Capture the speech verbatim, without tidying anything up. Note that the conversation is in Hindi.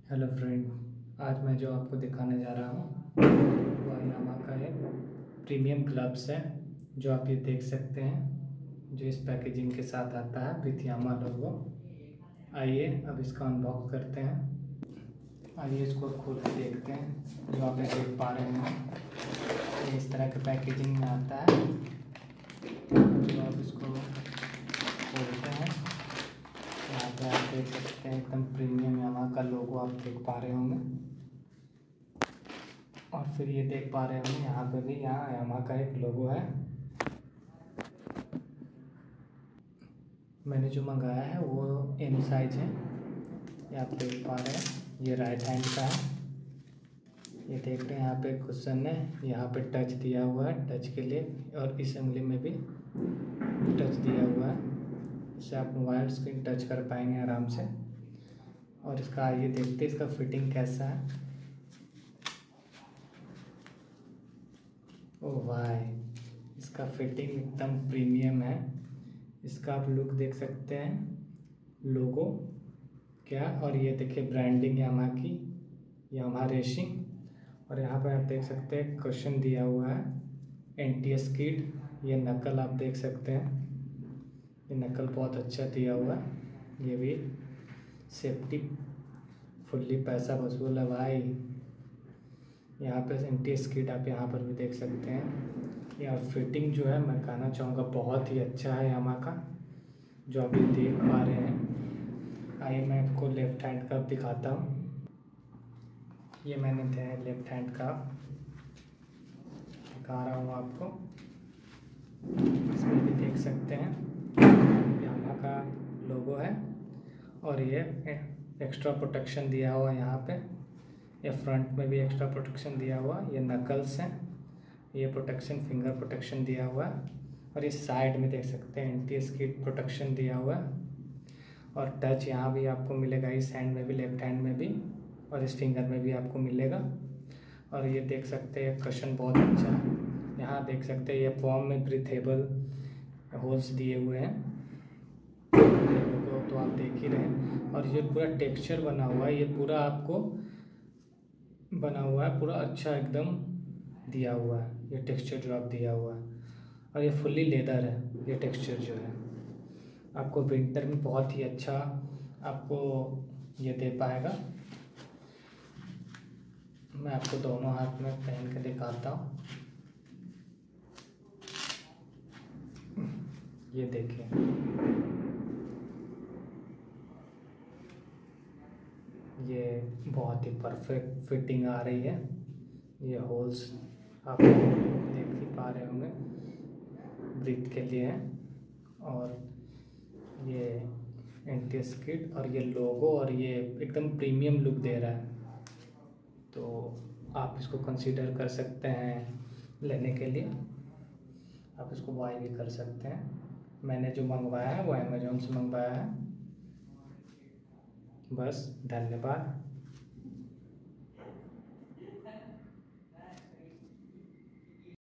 हेलो फ्रेंड, आज मैं जो आपको दिखाने जा रहा हूँ वह यामा का एक प्रीमियम ग्लव्स है जो आप ये देख सकते हैं, जो इस पैकेजिंग के साथ आता है विथ यामा लोगो। आइए अब इसका अनबॉक्स करते हैं। आइए इसको खोल के देखते हैं। जो आप ये देख पा रहे हैं ये इस तरह के पैकेजिंग में आता है। जो आप इसको खोलते हैं, यहाँ पे आप देख सकते हैं एकदम प्रीमियम यामा का लोगो आप देख पा रहे होंगे। और फिर ये देख पा रहे होंगे यहाँ पे भी यहाँ यामा का एक लोगो है। मैंने जो मंगाया है वो एम साइज है, ये आप देख पा रहे हैं। ये राइट हैंड का है। ये देख रहे हैं यहाँ पे कुशन है, यहाँ पे टच दिया हुआ है टच के लिए, और इस उंगली में भी टच दिया हुआ है। इससे आप मोबाइल स्क्रीन टच कर पाएंगे आराम से। और इसका आइए देखते हैं इसका फिटिंग कैसा है। ओह भाई, इसका फिटिंग एकदम प्रीमियम है। इसका आप लुक देख सकते हैं, लोगो क्या, और ये देखिए ब्रांडिंग यामा की, यामा रेसिंग। और यहाँ पर आप देख सकते हैं क्वेश्चन दिया हुआ है एन टी एस किट। ये नकल आप देख सकते हैं, ये नकल बहुत अच्छा दिया हुआ है। ये भी सेफ्टी फुल्ली पैसा वसूल है भाई। यहाँ पे एन टी एस किट आप यहाँ पर भी देख सकते हैं। यार फिटिंग जो है मैं कहना चाहूँगा बहुत ही अच्छा है यामा का, जो आप ये देख पा रहे हैं। आइए मैं आपको लेफ़्ट हैंड का दिखाता हूँ। ये मैंने दिया है लेफ़्ट हैंड का, दिखा रहा हूँ आपको। इसमें भी देख सकते हैं यामा का लोगो है, और ये एक्स्ट्रा प्रोटेक्शन दिया हुआ है यहाँ पे। ये फ्रंट में भी एक्स्ट्रा प्रोटेक्शन दिया हुआ, ये नकल्स हैं, ये प्रोटेक्शन फिंगर प्रोटेक्शन दिया हुआ है। और इस साइड में देख सकते हैं N T S kit protection दिया हुआ है। और टच यहाँ भी आपको मिलेगा, इस हैंड में भी, लेफ्ट हैंड में भी, और इस फिंगर में भी आपको मिलेगा। और ये देख सकते हैं कशन बहुत अच्छा है। यहाँ देख सकते हैं ये फॉर्म में ब्रीथेबल होल्स दिए हुए हैं, तो आप देख ही रहे हैं। और ये पूरा टेक्सचर बना हुआ है, ये पूरा आपको बना हुआ है, पूरा अच्छा एकदम दिया हुआ है ये टेक्सचर जो आप दिया हुआ है। और ये फुल्ली लेदर है ये टेक्सचर जो है, आपको विंटर में बहुत ही अच्छा आपको ये दे पाएगा। मैं आपको दोनों हाथ में पहन के दिखाता हूँ। ये देखिए, ये बहुत ही परफेक्ट फिटिंग आ रही है। ये होल्स आप देख ही पा रहे होंगे, ब्रीथ के लिए है। और ये एन टी एस किट और ये लोगो, और ये एकदम प्रीमियम लुक दे रहा है। तो आप इसको कंसीडर कर सकते हैं लेने के लिए, आप इसको बाय भी कर सकते हैं। मैंने जो मंगवाया है वो अमेज़ॉन से मंगवाया है। बस, धन्यवाद।